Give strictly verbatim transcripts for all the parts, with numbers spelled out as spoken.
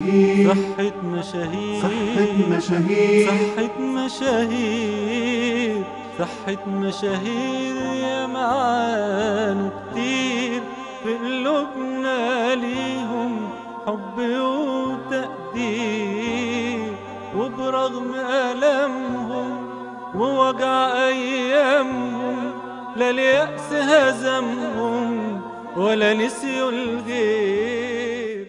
صحة مشاهير صحة مشاهير صحة مشاهير صحة مشاهير يا معاني كتير في قلوبنا ليهم حب وتقدير، وبرغم ألمهم ووجع أيامهم لا اليأس هزمهم ولا نسيوا الغير.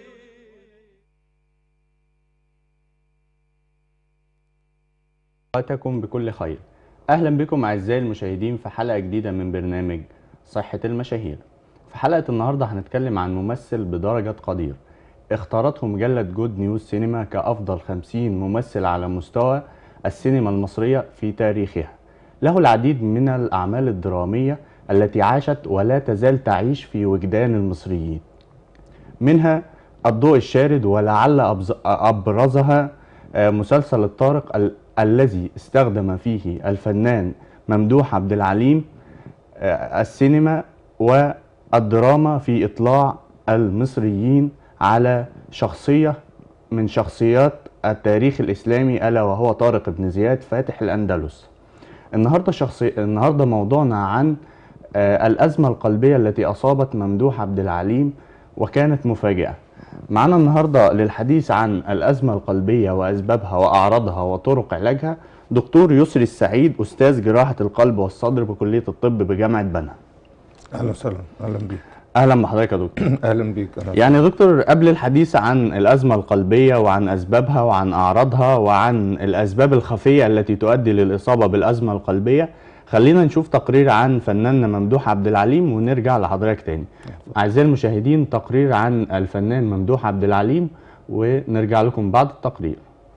أوقاتكم بكل خير. أهلا بكم أعزائي المشاهدين في حلقة جديدة من برنامج صحة المشاهير. في حلقة النهاردة هنتكلم عن ممثل بدرجة قدير اختارته مجلة جود نيوز سينما كأفضل خمسين ممثل على مستوى السينما المصرية في تاريخها. له العديد من الأعمال الدرامية التي عاشت ولا تزال تعيش في وجدان المصريين، منها الضوء الشارد، ولعل أبرزها مسلسل الطارق ال الذي استخدم فيه الفنان ممدوح عبد العليم السينما والدراما في إطلاع المصريين على شخصية من شخصيات التاريخ الإسلامي، ألا وهو طارق بن زياد فاتح الأندلس. النهاردة, شخصي... النهاردة موضوعنا عن الأزمة القلبية التي أصابت ممدوح عبد العليم وكانت مفاجئة. معنا النهاردة للحديث عن الأزمة القلبية وأسبابها وأعراضها وطرق علاجها دكتور يسري السعيد، أستاذ جراحة القلب والصدر بكلية الطب بجامعة بنها. أهلا وسهلا. أهلا بيك. أهلا بحضرتك يا دكتور. أهلا بيك. أهلا. يعني يا دكتور، قبل الحديث عن الأزمة القلبية وعن أسبابها وعن أعراضها وعن الأسباب الخفية التي تؤدي للإصابة بالأزمة القلبية، خلينا نشوف تقرير عن فناننا ممدوح عبد العليم ونرجع لحضرتك تاني. أعزائي المشاهدين، تقرير عن الفنان ممدوح عبد العليم ونرجع لكم بعد التقرير.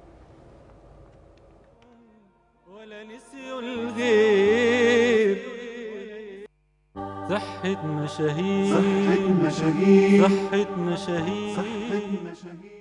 ولا نسيوا الغير. صحة مشاهير صحة مشاهير صحة مشاهير صحة مشاهير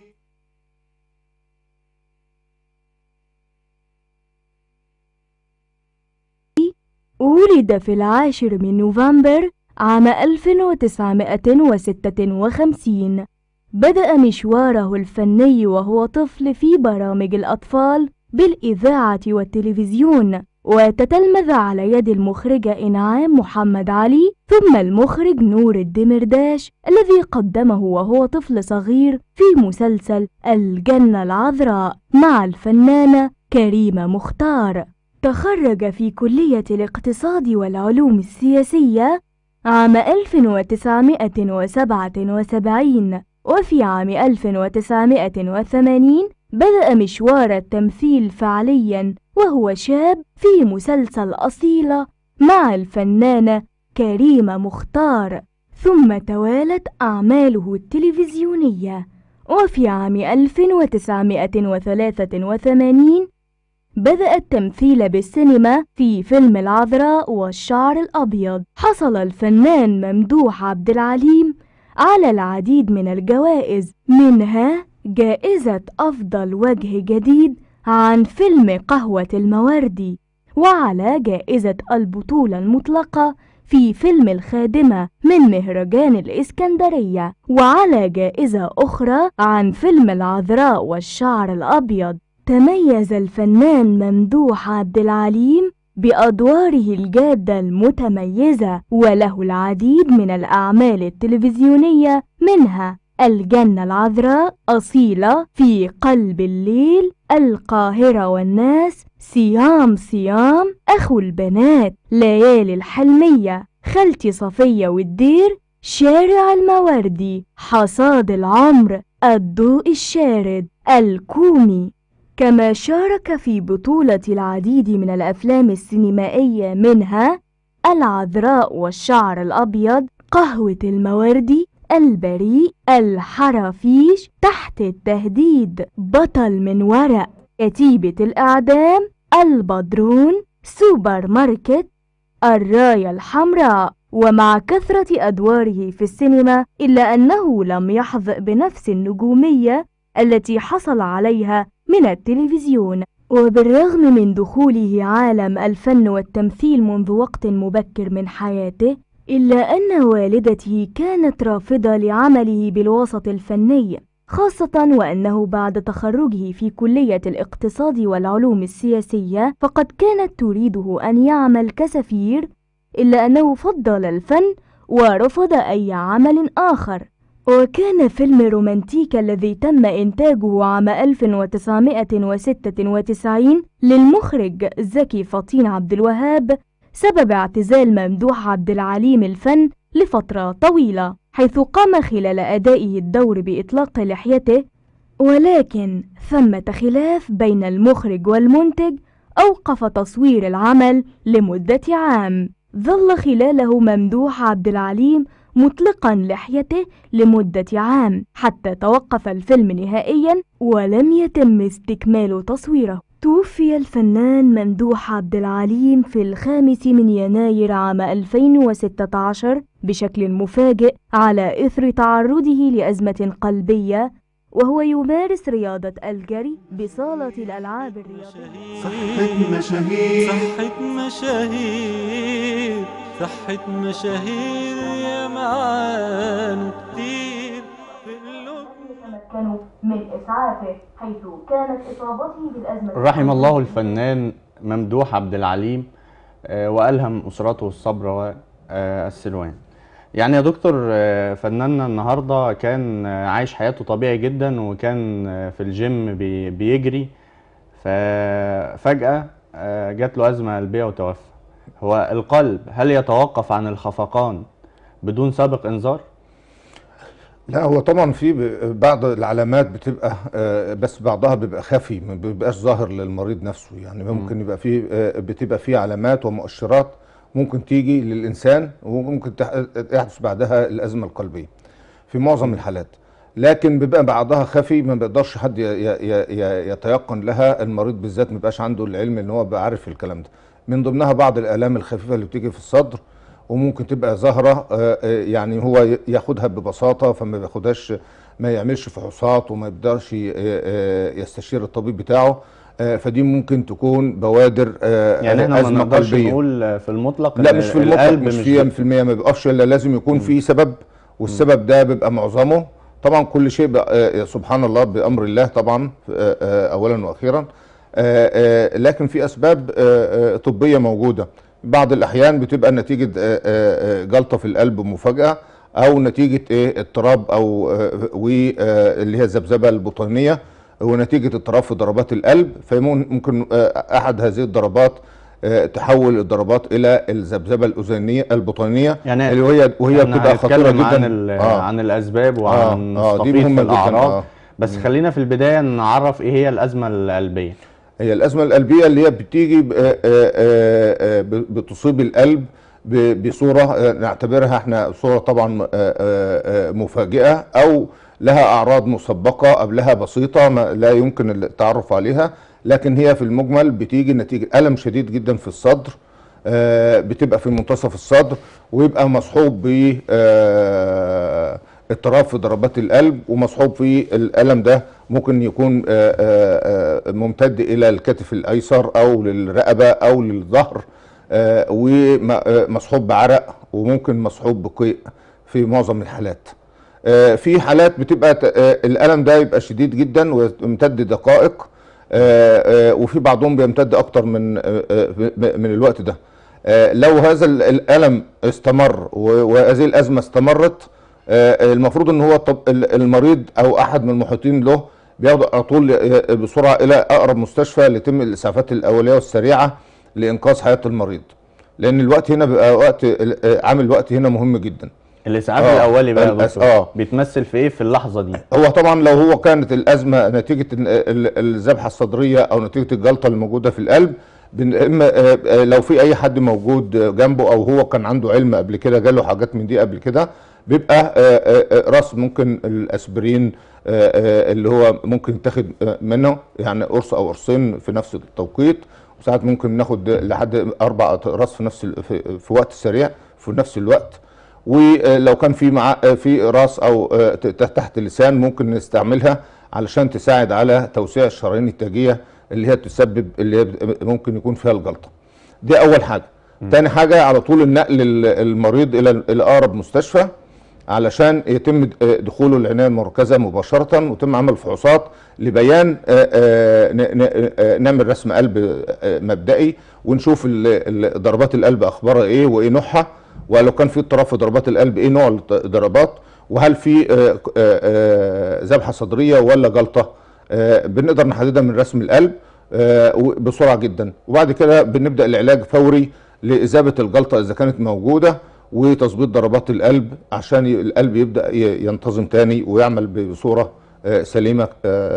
ولد في العاشر من نوفمبر عام ألف وتسعمائة وستة وخمسين. بدأ مشواره الفني وهو طفل في برامج الأطفال بالإذاعة والتلفزيون، وتتلمذ على يد المخرجة إنعام محمد علي ثم المخرج نور الدمرداش الذي قدمه وهو طفل صغير في مسلسل الجنة العذراء مع الفنانة كريمة مختار. تخرج في كلية الاقتصاد والعلوم السياسية عام ألف وتسعمائة وسبعة وسبعين، وفي عام ألف وتسعمائة وثمانين بدأ مشوار التمثيل فعليا وهو شاب في مسلسل أصيلة مع الفنانة كريمة مختار، ثم توالت أعماله التلفزيونية. وفي عام ألف وتسعمائة وثلاثة وثمانين بدأ التمثيل بالسينما في فيلم العذراء والشعر الأبيض. حصل الفنان ممدوح عبد العليم على العديد من الجوائز، منها جائزة أفضل وجه جديد عن فيلم قهوة الموردي، وعلى جائزة البطولة المطلقة في فيلم الخادمة من مهرجان الإسكندرية، وعلى جائزة أخرى عن فيلم العذراء والشعر الأبيض. تميز الفنان ممدوح عبد العليم بأدواره الجادة المتميزة، وله العديد من الأعمال التلفزيونية، منها الجنة العذراء، أصيلة، في قلب الليل، القاهرة والناس، صيام صيام، أخو البنات، ليالي الحلمية، خالتي صفية والدير، شارع الموردي، حصاد العمر، الضوء الشارد، الكومي. كما شارك في بطولة العديد من الأفلام السينمائية، منها العذراء والشعر الأبيض، قهوة الموردي، البريء، الحرافيش، تحت التهديد، بطل من ورق، كتيبة الإعدام، البدرون، سوبر ماركت، الراية الحمراء. ومع كثرة أدواره في السينما إلا أنه لم يحظى بنفس النجومية التي حصل عليها من التلفزيون. وبالرغم من دخوله عالم الفن والتمثيل منذ وقت مبكر من حياته، إلا أن والدته كانت رافضة لعمله بالوسط الفني، خاصة وأنه بعد تخرجه في كلية الاقتصاد والعلوم السياسية فقد كانت تريده أن يعمل كسفير، إلا أنه فضل الفن ورفض أي عمل آخر. وكان فيلم رومانتيكا الذي تم إنتاجه عام ألف وتسعمائة وستة وتسعين للمخرج زكي فطين عبد الوهاب سبب اعتزال ممدوح عبد العليم الفن لفترة طويلة، حيث قام خلال أدائه الدور بإطلاق لحيته، ولكن ثمة خلاف بين المخرج والمنتج أوقف تصوير العمل لمدة عام، ظل خلاله ممدوح عبد العليم مطلقا لحيته لمدة عام حتى توقف الفيلم نهائيا ولم يتم استكمال تصويره. توفي الفنان ممدوح عبد العليم في الخامس من يناير عام ألفين وستة عشر بشكل مفاجئ على إثر تعرضه لأزمة قلبية وهو يمارس رياضة الجري بصالة الألعاب الرياضية. صحة مشاهير صحة مشاهير صحة مشاهير يا معانو كتير في اللب. تمكنوا من إسعافه حيث كانت إصابته بالأزمة. رحم الله الفنان ممدوح عبد العليم وألهم أسرته الصبر والسلوان. يعني يا دكتور، فناننا النهارده كان عايش حياته طبيعي جدا وكان في الجيم بيجري، ففجأة جات له أزمة قلبية وتوفى. هو القلب هل يتوقف عن الخفقان بدون سابق إنذار؟ لا، هو طبعا في بعض العلامات بتبقى بس بعضها بيبقى خفي، ما بيبقاش ظاهر للمريض نفسه. يعني ممكن يبقى في بتبقى في علامات ومؤشرات ممكن تيجي للإنسان وممكن يحدث بعدها الأزمة القلبية في معظم الحالات، لكن بيبقى بعضها خفي ما بيقدرش حد يتيقن لها. المريض بالذات ما بيبقاش عنده العلم ان هو بيبقى عارف الكلام ده. من ضمنها بعض الآلام الخفيفة اللي بتيجي في الصدر وممكن تبقى ظاهرة، يعني هو ياخدها ببساطة فما بياخدهاش، ما يعملش فحوصات وما يقدرش يستشير الطبيب بتاعه، فدي ممكن تكون بوادر يعني احنا ما نقدرش نقول في المطلق. لا، مش في المطلق، مش في مية في المية ما بيقفش الا لازم يكون في سبب، والسبب ده بيبقى معظمه طبعا كل شيء سبحان الله بأمر الله طبعا اولا واخيرا، لكن في اسباب طبية موجودة. بعض الاحيان بتبقى نتيجة جلطة في القلب مفاجئة او نتيجة ايه اضطراب او واللي هي الذبذبة البطينية ونتيجة اضطراب في ضربات القلب، فممكن احد هذه الضربات تحول الضربات الى الذبذبه الاذنيه البطينيه، يعني اللي وهي وهي بتبقى خطيره جدا. عن, آه. عن الاسباب وعن آه. آه. دي مهمه الاعراض. آه. بس خلينا في البدايه نعرف ايه هي الازمه القلبيه. هي الازمه القلبيه اللي هي بتيجي بتصيب القلب بصوره نعتبرها احنا صوره طبعا مفاجئه او لها اعراض مسبقه قبلها بسيطه ما لا يمكن التعرف عليها، لكن هي في المجمل بتيجي نتيجه الم شديد جدا في الصدر، بتبقى في منتصف الصدر ويبقى مصحوب ب اضطراب في ضربات القلب، ومصحوب في الالم ده ممكن يكون ممتد الى الكتف الايسر او للرقبه او للظهر، ومصحوب بعرق وممكن مصحوب بقيء في معظم الحالات. في حالات بتبقى الالم ده يبقى شديد جدا ويمتد دقائق، وفي بعضهم بيمتد اكتر من من الوقت ده. لو هذا الالم استمر وهذه الازمه استمرت، المفروض ان هو المريض او احد من المحيطين له بياخد على طول بسرعه الى اقرب مستشفى ليتم الاسعافات الاوليه والسريعه لانقاذ حياه المريض، لان الوقت هنا بيبقى وقت عامل الوقت هنا مهم جدا. الاسعاف آه الاولي بقى يا دكتور آه. بيتمثل في ايه في اللحظه دي؟ هو طبعا لو هو كانت الازمه نتيجه الذبحه الصدريه او نتيجه الجلطه اللي موجوده في القلب، اما لو في اي حد موجود جنبه او هو كان عنده علم قبل كده جاله حاجات من دي قبل كده، بيبقى راس ممكن الاسبرين اللي هو ممكن يتاخد منه يعني قرص او قرصين في نفس التوقيت، وساعات ممكن ناخد لحد اربع اقراص في نفس في وقت سريع في نفس الوقت. ولو كان في مع في راس او تحت اللسان ممكن نستعملها علشان تساعد على توسيع الشرايين التاجيه اللي هي تسبب اللي هي ممكن يكون فيها الجلطه. دي اول حاجه. م. تاني حاجه على طول النقل المريض الى الى اقرب مستشفى، علشان يتم دخوله العنايه المركزه مباشره، ويتم عمل فحوصات لبيان نعمل رسم قلب مبدئي ونشوف ضربات القلب اخبارها ايه وايه نوعها، ولو كان في اضطراب في ضربات القلب ايه نوع الضربات، وهل في ذبحه صدريه ولا جلطه. بنقدر نحددها من رسم القلب بسرعه جدا، وبعد كده بنبدا العلاج فوري لاذابه الجلطه اذا كانت موجوده، وتظبيط ضربات القلب عشان القلب يبدا ينتظم تاني ويعمل بصوره سليمه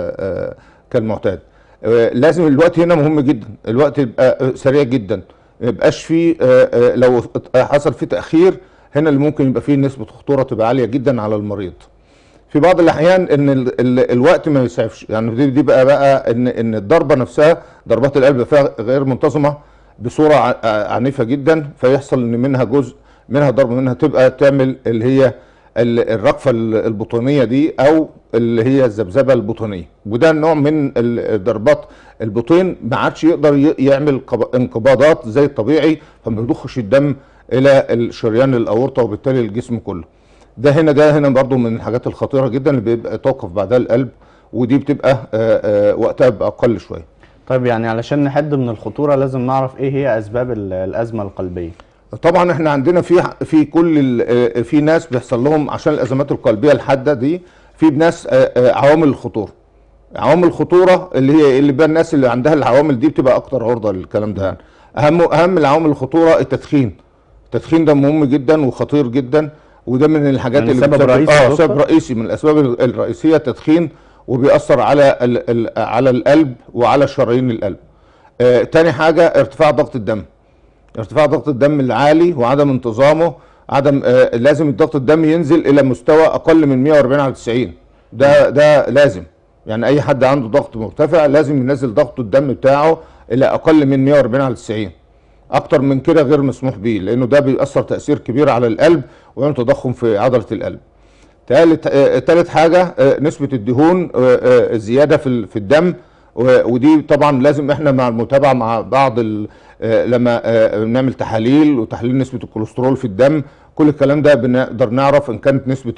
كالمعتاد. لازم الوقت هنا مهم جدا، الوقت يبقى سريع جدا، ما يبقاش فيه لو حصل فيه تاخير هنا اللي ممكن يبقى فيه نسبه خطوره تبقى عاليه جدا على المريض. في بعض الاحيان ان ال ال الوقت ما يسعفش، يعني دي, دي بقى بقى ان ان الضربه نفسها ضربات القلب فيها غير منتظمه بصوره عنيفه جدا، فيحصل ان منها جزء منها ضربه منها تبقى تعمل اللي هي الرقفه البطونيه دي او اللي هي الذبذبه البطونيه، وده نوع من ضربات البطين ما عادش يقدر يعمل انقباضات زي الطبيعي، فما بيضخش الدم الى الشريان الاورطه وبالتالي الجسم كله. ده هنا ده هنا برضو من الحاجات الخطيره جدا اللي بيبقى توقف بعدها القلب، ودي بتبقى آآ آآ وقتها بقى اقل شويه. طيب يعني علشان نحد من الخطوره لازم نعرف ايه هي اسباب الازمه القلبيه. طبعا احنا عندنا في في كل في ناس بيحصل لهم عشان الازمات القلبيه الحاده دي، في ناس عوامل الخطوره. عوامل الخطوره اللي هي اللي بقى الناس اللي عندها العوامل دي بتبقى اكتر عرضه للكلام ده. يعني اهم اهم العوامل الخطوره التدخين. التدخين ده مهم جدا وخطير جدا، وده من الحاجات يعني اللي سبب رئيسي اه سبب رئيسي من الاسباب الرئيسيه التدخين، وبيأثر على ال ال على القلب وعلى شرايين القلب. آه تاني حاجه ارتفاع ضغط الدم. ارتفاع ضغط الدم العالي وعدم انتظامه، عدم آه لازم ضغط الدم ينزل الى مستوى اقل من مئة وأربعين على تسعين. ده ده لازم، يعني اي حد عنده ضغط مرتفع لازم ينزل ضغط الدم بتاعه الى اقل من مئة وأربعين على تسعين. اكتر من كده غير مسموح به، لانه ده بيأثر تأثير كبير على القلب ويعمل تضخم في عضلة القلب. ثالث آه ثالث حاجة آه نسبة الدهون آه زيادة في في الدم، ودي طبعا لازم احنا مع المتابعة مع بعض لما بنعمل تحاليل وتحليل نسبة الكوليسترول في الدم، كل الكلام ده بنقدر نعرف ان كانت نسبة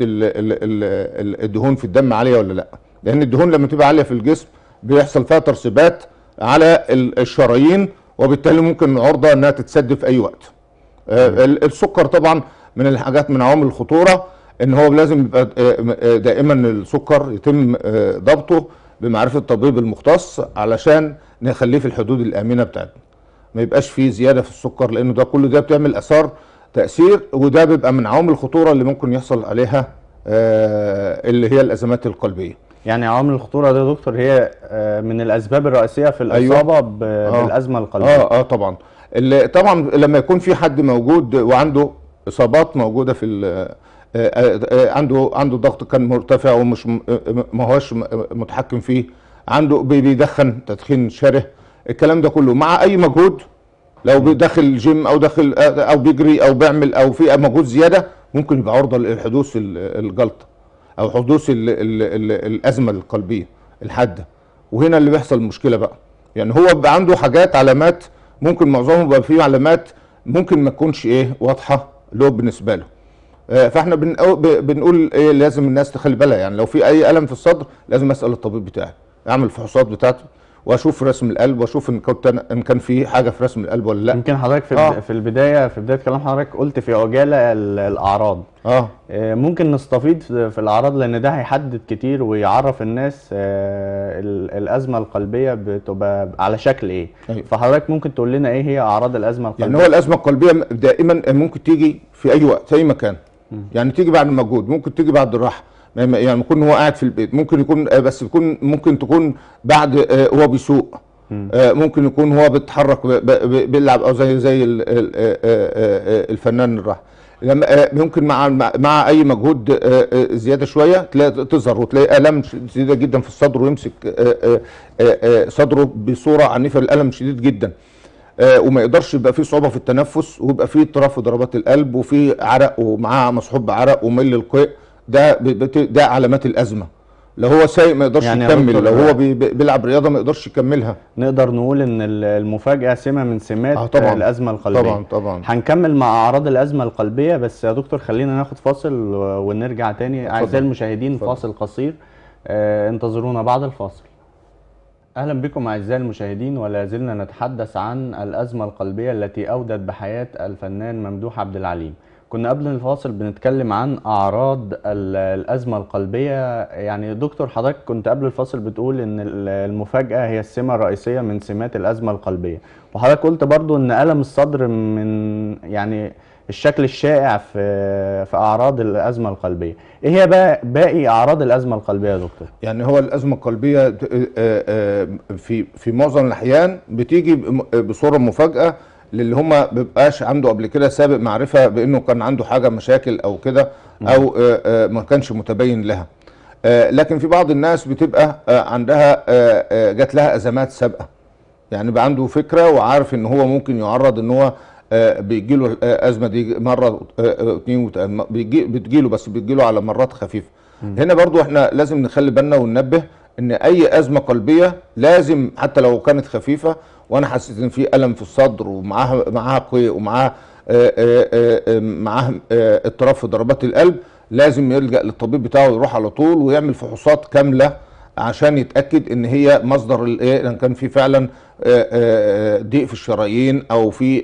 الدهون في الدم عالية ولا لا. لان الدهون لما تبقى عالية في الجسم بيحصل فيها ترسبات على الشرايين، وبالتالي ممكن عرضة انها تتسد في اي وقت. السكر طبعا من الحاجات من عوامل الخطورة، ان هو لازم يبقى دائما السكر يتم ضبطه بمعرفة الطبيب المختص علشان نخليه في الحدود الآمنة بتاعتنا. ما يبقاش فيه زيادة في السكر، لأنه ده كله ده بتعمل أثار تأثير، وده بيبقى من عوامل الخطورة اللي ممكن يحصل عليها آه اللي هي الأزمات القلبية. يعني عوامل الخطورة دي يا دكتور هي آه من الأسباب الرئيسية في الإصابة أيوة. بالأزمة القلبية. اه اه طبعا. اللي طبعا لما يكون في حد موجود وعنده إصابات موجودة في عنده عنده ضغط كان مرتفع ومش ما هوش متحكم فيه، عنده بيدخن تدخين شره، الكلام ده كله مع اي مجهود، لو بيدخل الجيم او داخل او بيجري او بيعمل او في مجهود زياده، ممكن يبقى عرضه لحدوث الجلطه او حدوث ال ال ال الازمه القلبيه الحاده. وهنا اللي بيحصل المشكله بقى، يعني هو بيبقى عنده حاجات علامات ممكن معظمهم بيبقى فيه علامات ممكن ما تكونش ايه واضحه له بالنسبه له. فاحنا بنقول ايه لازم الناس تخلي بالها، يعني لو في اي الم في الصدر لازم اسال الطبيب بتاعي، اعمل الفحوصات بتاعته واشوف رسم القلب واشوف ان كنت ان كان في حاجه في رسم القلب ولا لا. يمكن حضرتك في آه. في البدايه في بدايه كلام حضرتك قلت في عجاله الاعراض. اه ممكن نستفيد في الاعراض لان ده هيحدد كتير ويعرف الناس الازمه القلبيه بتبقى على شكل ايه. أيوة. فحضرتك ممكن تقول لنا ايه هي اعراض الازمه القلبيه؟ يعني هو الازمه القلبيه دائما ممكن تيجي في اي وقت في اي مكان. م. يعني تيجي بعد المجهود، ممكن تيجي بعد الراحه، يعني يكون هو قاعد في البيت، ممكن يكون بس يكون ممكن تكون بعد هو بيسوق، ممكن يكون هو بيتحرك بيلعب او زي زي الفنان الراحه، لما ممكن مع مع اي مجهود زياده شويه تلاقي تظهر وتلاقي الم شديده جدا في الصدر، ويمسك صدره بصوره عنيفه، الالم شديد جدا وما يقدرش، يبقى فيه صعوبه في التنفس، ويبقى فيه اضطراب في ضربات القلب، وفيه عرق ومعاه مصحوب بعرق ومل القيء. ده ده علامات الازمه. لو هو سايق ما يقدرش يعني يكمل، لو هو بي بيلعب رياضه ما يقدرش يكملها. نقدر نقول ان المفاجاه سمه من سمات آه طبعًا الازمه القلبيه. طبعا طبعا. هنكمل مع اعراض الازمه القلبيه، بس يا دكتور خلينا ناخد فاصل ونرجع تاني. اعزائي المشاهدين فضل. فاصل قصير، آه انتظرونا بعد الفاصل. اهلا بكم اعزائي المشاهدين، ولا زلنا نتحدث عن الازمه القلبيه التي اودت بحياه الفنان ممدوح عبد العليم. كنا قبل الفاصل بنتكلم عن اعراض الازمه القلبيه. يعني دكتور حضرتك كنت قبل الفاصل بتقول ان المفاجاه هي السمه الرئيسيه من سمات الازمه القلبيه، وحضرتك قلت برضو ان الم الصدر من يعني الشكل الشائع في في اعراض الازمه القلبيه. ايه هي بقى باقي اعراض الازمه القلبيه يا دكتور؟ يعني هو الازمه القلبيه في في معظم الاحيان بتيجي بصوره مفاجاه للي هم ما بيبقاش عنده قبل كده سابق معرفه بانه كان عنده حاجه مشاكل او كده، او ما كانش متبين لها. لكن في بعض الناس بتبقى عندها جات لها ازمات سابقه، يعني بقى عنده فكره وعارف ان هو ممكن يعرض ان هو بيجي له الازمه دي مره اتنين بتجي له، بس بتجي له على مرات خفيفه. هنا برضو احنا لازم نخلي بالنا وننبه ان اي ازمه قلبيه لازم حتى لو كانت خفيفه وانا حسيت ان في الم في الصدر ومعاها معاها قيء ومعاها معاها اضطراب في ضربات القلب، لازم يلجأ للطبيب بتاعه ويروح على طول ويعمل فحوصات كامله عشان يتاكد ان هي مصدر الايه، ان كان في فعلا ضيق في الشرايين او في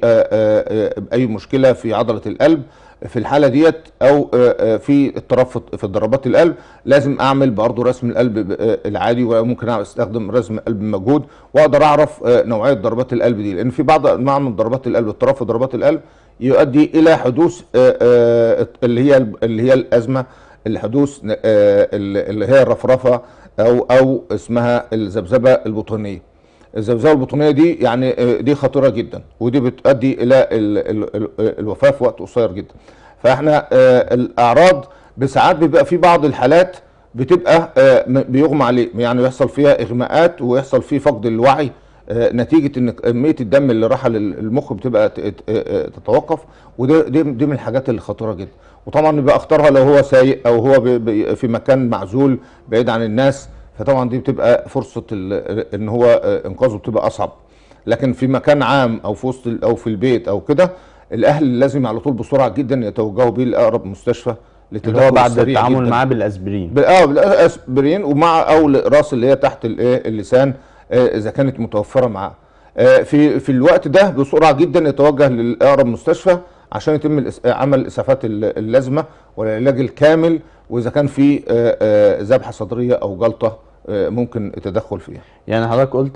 اي مشكله في عضله القلب في الحاله ديت، او في اضطراب في ضربات القلب. لازم اعمل برضه رسم القلب العادي، وممكن استخدم رسم قلب مجهود واقدر اعرف نوعيه ضربات القلب دي، لان في بعض انواع من ضربات القلب اضطراب في ضربات القلب يؤدي الى حدوث اللي هي اللي هي الازمه، الحدوث اللي هي الرفرفه او او اسمها الذبذبه البطونيه. الذبذبه البطونيه دي يعني دي خطيره جدا، ودي بتؤدي الى الوفاه في وقت قصير جدا. فاحنا الاعراض بساعات بيبقى في بعض الحالات بتبقى بيغمى عليه، يعني يحصل فيها اغماءات ويحصل فيه فقد الوعي نتيجه ان كميه الدم اللي راح للمخ بتبقى تتوقف، ودي دي, دي من الحاجات اللي خطيره جدا. وطبعا بيبقى اخطرها لو هو سايق او هو في مكان معزول بعيد عن الناس، فطبعا دي بتبقى فرصه ان هو انقاذه بتبقى اصعب. لكن في مكان عام او في وسط او في البيت او كده، الاهل لازم على طول بسرعه جدا يتوجهوا بيه لاقرب مستشفى اللي هو بعد التعامل معاه بالاسبرين. اه بالاسبرين، ومع او الاقراص اللي هي تحت الايه اللسان اذا كانت متوفره معاه. في في الوقت ده بسرعه جدا يتوجه لاقرب مستشفى عشان يتم عمل الاسعافات اللازمه والعلاج الكامل، واذا كان في ذبحه صدريه او جلطه ممكن التدخل فيها. يعني حضرتك قلت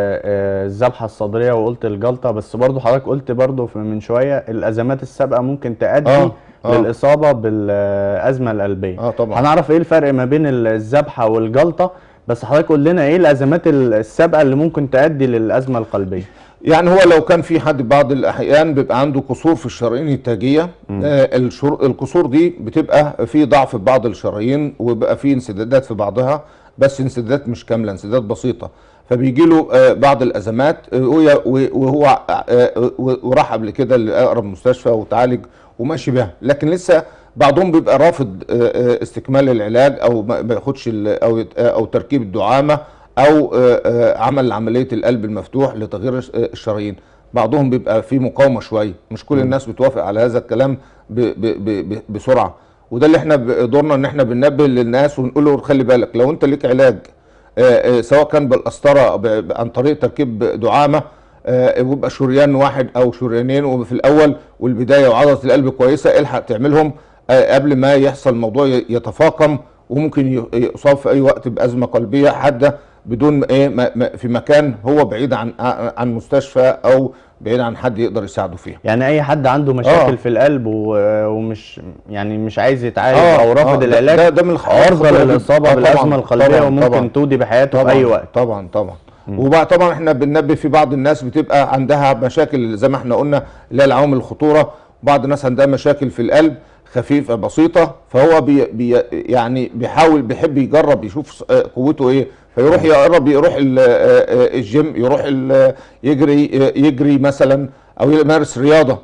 الذبحه الصدريه وقلت الجلطه، بس برضو حضرتك قلت برضو من شويه الازمات السابقه ممكن تؤدي آه آه للاصابه بالازمه القلبيه. اه طبعا. هنعرف ايه الفرق ما بين الذبحه والجلطه، بس حضرتك قول لنا ايه الازمات السابقه اللي ممكن تؤدي للازمه القلبيه. يعني هو لو كان في حد بعض الاحيان بيبقى عنده قصور في الشرايين التاجيه، آه القصور دي بتبقى في ضعف في بعض الشرايين وبيبقى في انسدادات في بعضها، بس انسدادات مش كامله، انسدادات بسيطه، فبيجي له آه بعض الازمات آه وهو آه وراح قبل كده لاقرب مستشفى وتعالج وماشي بها، لكن لسه بعضهم بيبقى رافض آه استكمال العلاج او ما ياخدش او او تركيب الدعامه او عمل عمليه القلب المفتوح لتغيير الشرايين. بعضهم بيبقى في مقاومه شويه، مش كل الناس بتوافق على هذا الكلام ب ب ب بسرعه، وده اللي احنا دورنا ان احنا بننبه للناس ونقول له خلي بالك لو انت ليك علاج سواء كان بالقسطره عن طريق تركيب دعامه ويبقى شريان واحد او شريانين وفي الاول والبدايه وعضله القلب كويسه، الحق تعملها قبل ما يحصل الموضوع يتفاقم وممكن يصاب في اي وقت بازمه قلبيه حاده بدون ايه في مكان هو بعيد عن عن مستشفى او بعيد عن حد يقدر يساعده فيها. يعني اي حد عنده مشاكل آه. في القلب ومش يعني مش عايز يتعالج آه. او رافض آه. العلاج، ده, ده من عرضه للاصابه آه بالازمه القلبيه وممكن طبعًا. تودي بحياته في اي وقت. طبعا طبعا. وبقى طبعا احنا بننبه في بعض الناس بتبقى عندها مشاكل زي ما احنا قلنا اللي هي العوامل الخطوره، بعض الناس عندها مشاكل في القلب خفيفه بسيطه، فهو بي بي يعني بيحاول بيحب يجرب يشوف قوته ايه، فيروح يقرب يروح الجيم، يروح يجري يجري مثلا او يمارس رياضه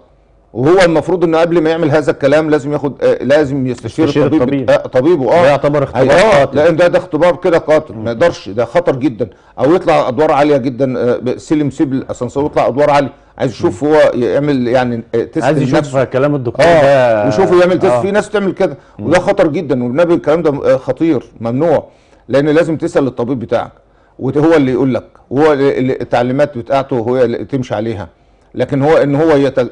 وهو المفروض انه قبل ما يعمل هذا الكلام لازم ياخد آه لازم يستشير يستشير الطبيب الطبيب. بت- آه طبيبه. اه ده يعتبر اختبار اه قاتل. لان ده ده اختبار كده قاتل، ما يقدرش، ده خطر جدا. او يطلع ادوار عاليه جدا، آه سلم سيب الاسانسير ويطلع ادوار عاليه، عايز يشوف هو يعمل يعني آه تيست عايز يشوف لنفسه. كلام الدكتور اه ده ويشوفوا يعمل تيست. آه. في ناس تعمل كده وده خطر جدا، والنبي الكلام ده آه، خطير ممنوع، لان لازم تسال الطبيب بتاعك وهو اللي يقول لك، وهو اللي التعليمات بتاعته هو اللي تمشي عليها. لكن هو ان هو يت...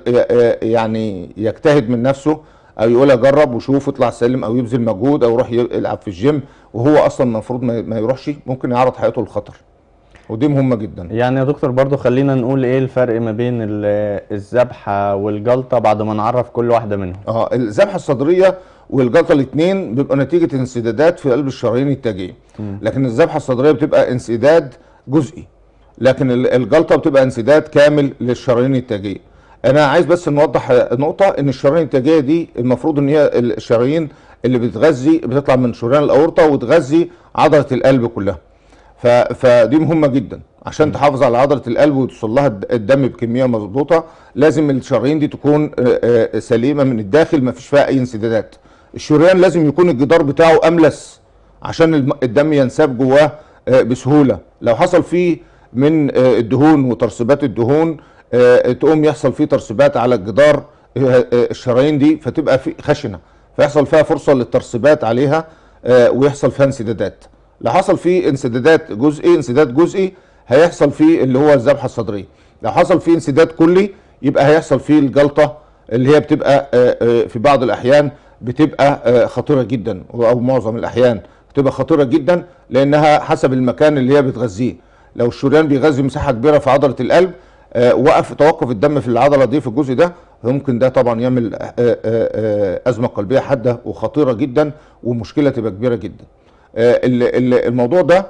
يعني يجتهد من نفسه، او يقول اجرب وشوف يطلع سلم، او يبذل مجهود، او يروح يلعب في الجيم وهو اصلا المفروض ما ما يروحش، ممكن يعرض حياته للخطر، ودي مهمه جدا. يعني يا دكتور برضو خلينا نقول ايه الفرق ما بين ال- الذبحه والجلطه بعد ما نعرف كل واحده منهم. اه الذبحه الصدريه والجلطه الاثنين بيبقوا نتيجه انسدادات في قلب الشرايين التاجيه، لكن الذبحه الصدريه بتبقى انسداد جزئي، لكن ال- الجلطه بتبقى انسداد كامل للشرايين التاجيه. انا عايز بس نوضح نقطه، ان الشرايين التاجيه دي المفروض ان هي الشرايين اللي بتغذي، بتطلع من شريان الاورطه وتغذي عضله القلب كلها. ف- فدي مهمه جدا عشان تحافظ على عضله القلب وتوصل لها الد- الدم بكميه مظبوطه. لازم الشرايين دي تكون آه، آه، سليمه من الداخل، ما فيش فيها اي انسدادات. الشريان لازم يكون الجدار بتاعه املس عشان الم- الدم ينساب جواه آه، بسهوله. لو حصل فيه من آه، الدهون وترسبات الدهون، آه، تقوم يحصل فيه ترسبات على الجدار آه، آه، الشرايين دي، فتبقى في خشنه، فيحصل فيها فرصه للترسبات عليها آه، ويحصل فيها انسدادات. لو حصل فيه انسدادات جزئي انسداد جزئي هيحصل فيه اللي هو الذبحه الصدريه. لو حصل فيه انسداد كلي يبقى هيحصل فيه الجلطه، اللي هي بتبقى آه، آه، في بعض الاحيان بتبقى آه، خطيره جدا، او معظم الاحيان بتبقى خطيره جدا، لانها حسب المكان اللي هي بتغذيه. لو الشريان بيغذي مساحه كبيره في عضله القلب، آه، وقف توقف الدم في العضله دي في الجزء ده، ممكن ده طبعا يعمل آه، آه، آه، ازمه قلبيه حاده وخطيره جدا، ومشكله تبقى كبيره جدا. آه، ال- ال- الموضوع ده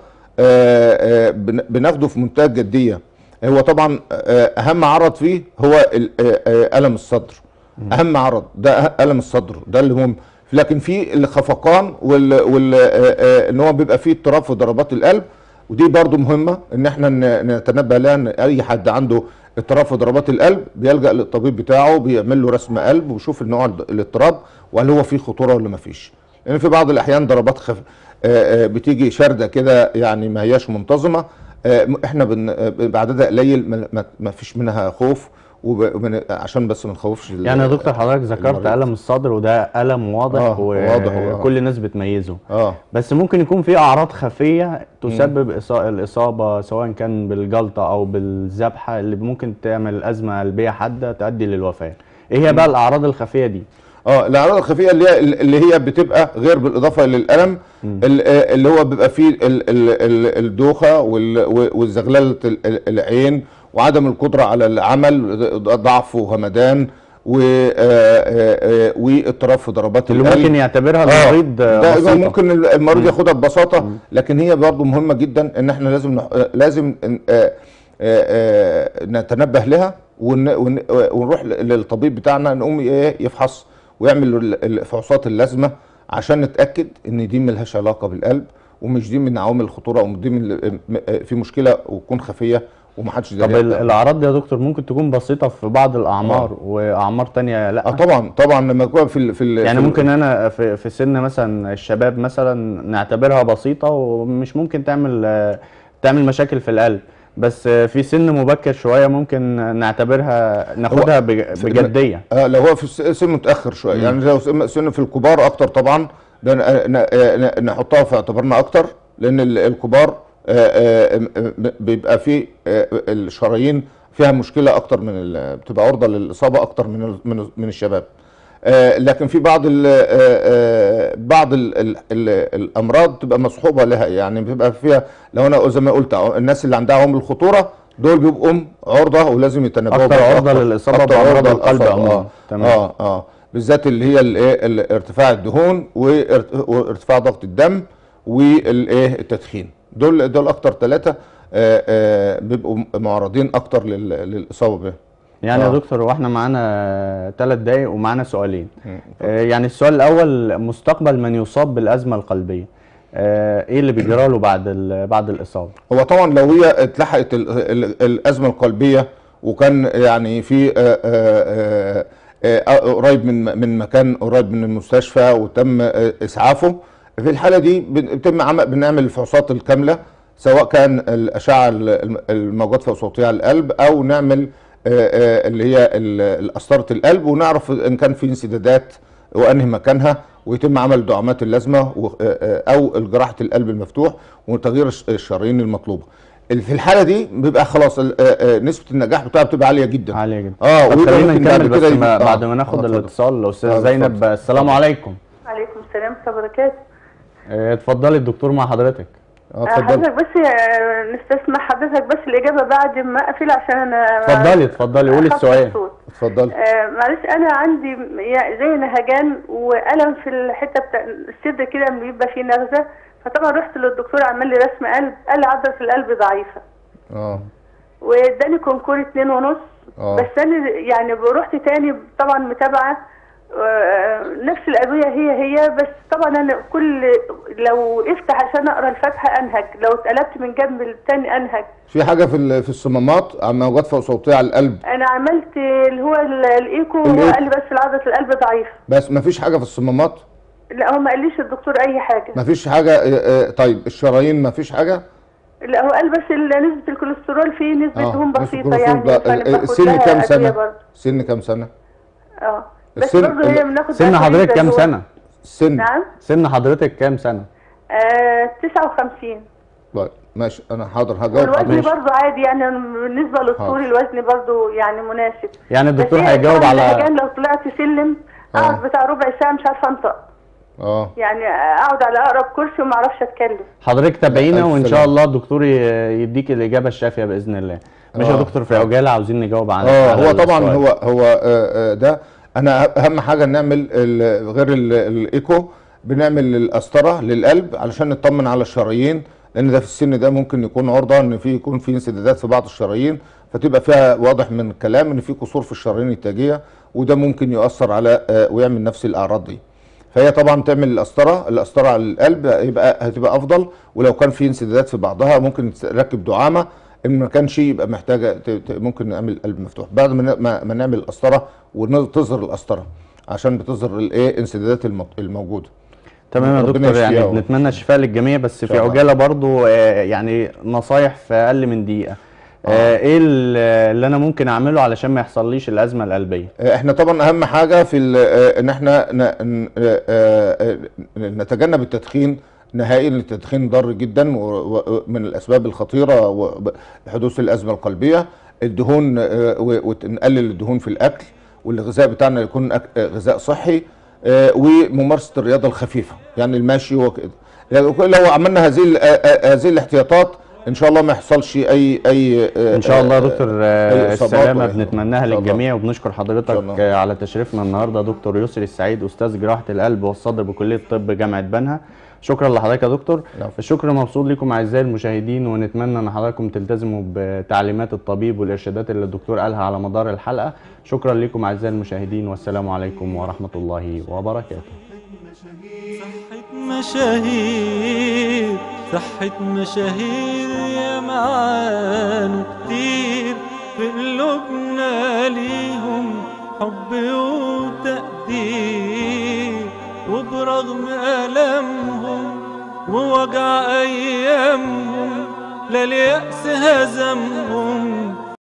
آه، آه، بن- بناخده في منتهى الجديه. هو طبعا آه، اهم عرض فيه هو ال- آه، آه، الم الصدر. اهم عرض ده أه- الم الصدر، ده اللي مهم. لكن في الخفقان وال, وال... آه، آه، ان هو بيبقى فيه اضطراب في ضربات القلب، ودي برضو مهمه ان احنا ن- نتنبه لها، ان اي حد عنده اضطراب في ضربات القلب بيلجأ للطبيب بتاعه، بيعمل له رسم قلب ويشوف النوع ال- الاضطراب وهل هو فيه خطوره ولا ما فيش. لان في بعض الاحيان ضربات خف... آه، آه، بتيجي شارده كده، يعني ما هياش منتظمه. آه، احنا بن... آه، بعددها قليل، ما- ما ما فيش منها خوف، وب... وبن... عشان بس ما نخوفش ال- يعني يا دكتور حضرتك ذكرت المريض. ألم الصدر، وده ألم واضح آه، واضح، آه. وكل الناس بتميزه. اه بس ممكن يكون في أعراض خفية تسبب إصا- الإصابة، سواء كان بالجلطة أو بالذبحة، اللي ممكن تعمل أزمة قلبية حادة تؤدي للوفاة. إيه هي بقى الأعراض الخفية دي؟ اه الاعراض الخفيه اللي هي اللي هي بتبقى غير بالاضافه للالم، ال- آه، اللي هو بيبقى فيه ال- ال- ال- الدوخه وال- والزغلله ال- ال- العين، وعدم القدره على العمل، ضعف وهمدان، و- آه، آه، آه، واضطراب في ضربات اللي القلب. ممكن يعتبرها آه، المريض ده بسيطة. ممكن المريض ياخدها ببساطه، لكن هي برضو مهمه جدا ان احنا لازم نح- آه، لازم ن- آه، آه، آه، نتنبه لها، ون- ون- ونروح للطبيب بتاعنا، نقوم ايه يفحص ويعمل ال- الفحوصات اللازمه عشان نتاكد ان دي ملهاش علاقه بالقلب، ومش دي من عوامل الخطوره، او دي من في مشكله وتكون خفيه ومحدش طب داري ال- بيها. الأعراض دي يا دكتور ممكن تكون بسيطة في بعض الأعمار، وأعمار تانية لأ. اه طبعا طبعا لما يكون في ال في ال يعني في ال- ممكن انا في في سن مثلا الشباب مثلا نعتبرها بسيطه، ومش ممكن تعمل آه، تعمل مشاكل في القلب، بس آه، في سن مبكر شويه ممكن نعتبرها ناخدها بج- في- بجديه. اه لو هو في الس- سن متاخر شويه، يعني لو سن سن في الكبار اكتر طبعا، ده ن- ن- ن- نحطها في اعتبارنا اكتر، لان ال- الكبار آه، آه، م- بيبقى في آه، الشرايين فيها مشكله اكتر من ال- بتبقى عرضه للاصابه اكتر من ال- من من الشباب. آه، لكن في بعض ال آه، بعض ال ال ال الامراض تبقى مصحوبه لها، يعني بيبقى فيها، لو انا زي ما قلت الناس اللي عندها عوامل الخطوره دول بيبقوا عرضه ولازم يتنبهوا أكتر بيها عرضة للإصابة أكتر بأمراض عرضة القلب للإصابة. عموماً. اه تمام. اه اه بالذات اللي هي الايه ال- ارتفاع الدهون وارت- وارتفاع ضغط الدم والايه التدخين، دول دول اكتر ثلاثه بيبقوا معرضين اكتر لل- للاصابه بهم. يعني يا آه. دكتور، واحنا معانا ثلاث دقايق ومعانا سؤالين. آه، يعني السؤال الاول، مستقبل من يصاب بالازمه القلبيه، آه، ايه اللي بيجرى له بعد ال- بعد الاصابه؟ هو طبعا لو هي اتلحقت ال- ال- الازمه القلبيه، وكان يعني في آه، آه، آه، قريب من من مكان قريب من المستشفى وتم اسعافه، في الحاله دي بنتم عمل بنعمل الفحوصات الكامله، سواء كان الاشعه الموجات فوق صوتيه على القلب، او نعمل اللي هي قسطره القلب، ونعرف ان كان في انسدادات وانهي مكانها، ويتم عمل الدعامات اللازمه او جراحه القلب المفتوح وتغيير الشرايين المطلوبه. في الحاله دي بيبقى خلاص نسبه النجاح بتاعها بتبقى عاليه جدا عاليه جدا. اه طب خلينا نكمل بس ما بعد ما ناخد الاتصال. الاستاذه زينب، السلام عليكم. وعليكم السلام ورحمه الله وبركاته. اتفضلي الدكتور مع حضرتك. اه اتفضلي حضرتك بس نستسمح حضرتك بس الاجابه بعد ما اقفل عشان انا اتفضلي اتفضلي قولي السؤال. اتفضلي. آه معلش انا عندي زي نهجان والم في الحته بتاع الصدر كده بيبقى فيه نغزه، فطبعا رحت للدكتور عمل لي رسم قلب، قال لي عضله القلب ضعيفه. اه واداني كونكور اتنين ونص. اه بس انا يعني رحت تاني طبعا متابعه نفس الادويه هي هي، بس طبعا انا كل لو وقفت عشان اقرا الفاتحه انهج، لو اتقلبت من جنب الثاني انهج. في حاجه في في الصمامات موجات فوق صوتيه على القلب؟ انا عملت اللي هو الايكو، هو قال لي بس عضله القلب ضعيفه. بس ما فيش حاجه في الصمامات؟ لا هو ما قاليش الدكتور اي حاجه. ما فيش حاجه. طيب الشرايين ما فيش حاجه؟ لا هو قال بس نسبه الكوليسترول فيه نسبه دهون بسيطه يعني. سن كام سنه؟ سن كام سنه؟ اه بس برضه هي بناخد. سن حضرتك كام سنه؟ سن نعم سن حضرتك كام سنه؟ آه تسعة وخمسين. طيب ماشي انا حاضر هجاوب. والوزن برضه عادي يعني بالنسبه للطول الوزن برضه يعني مناسب. يعني الدكتور هيجاوب على لو طلعت سلم اقعد بتاع ربع ساعه مش عارفه انطق. اه يعني اقعد على اقرب كرسي وما اعرفش اتكلم. حضرتك تابعينا وان شاء الله الدكتور يديك الاجابه الشافيه باذن الله. ماشي يا دكتور، في عجاله عاوزين نجاوب على اه هو طبعا هو هو آه ده انا اهم حاجه نعمل غير الايكو، بنعمل القسطره للقلب علشان نطمن على الشرايين، لان ده في السن ده ممكن يكون عرضه ان في يكون في انسدادات في بعض الشرايين، فتبقى فيها واضح من الكلام ان في قصور في الشرايين التاجيه، وده ممكن يؤثر على ويعمل نفس الاعراض دي. فهي طبعا تعمل القسطره القسطره على القلب يبقى هتبقى افضل، ولو كان في انسدادات في بعضها ممكن تركب دعامه، ان ما كانش يبقى محتاجه ممكن نعمل قلب مفتوح بعد ما ما نعمل القسطره وتظهر القسطره عشان بتظهر الايه انسدادات الموجوده. تمام يا دكتور، يعني بنتمنى الشفاء للجميع، بس في عجاله برضو يعني نصايح في اقل من دقيقه. آه. ايه اللي انا ممكن اعمله علشان ما يحصليش الازمه القلبيه؟ احنا طبعا اهم حاجه في ان احنا نتجنب التدخين نهائيا. التدخين ضار جدا ومن الاسباب الخطيره لحدوث الازمه القلبيه. الدهون ونقلل الدهون في الاكل، والغذاء بتاعنا يكون غذاء صحي، وممارسه الرياضه الخفيفه يعني المشي وكده. لو عملنا هذه هذه الاحتياطات ان شاء الله ما يحصلش اي اي ان شاء الله يا دكتور. السلامه بنتمناها للجميع، وبنشكر حضرتك على تشريفنا النهارده. دكتور يسري السعيد، استاذ جراحه القلب والصدر بكليه الطب جامعه بنها. شكرا لحضرتك يا دكتور. الشكر مبسوط لكم اعزائي المشاهدين، ونتمنى ان حضراتكم تلتزموا بتعليمات الطبيب والارشادات اللي الدكتور قالها على مدار الحلقه. شكرا لكم اعزائي المشاهدين، والسلام عليكم ورحمه الله وبركاته. صحة مشاهير صحة مشاهير يا معانوا كتير، في قلوبنا ليهم حب وتقدير، وبرغم ألمهم ووجع أيامهم لا اليأس هزمهم،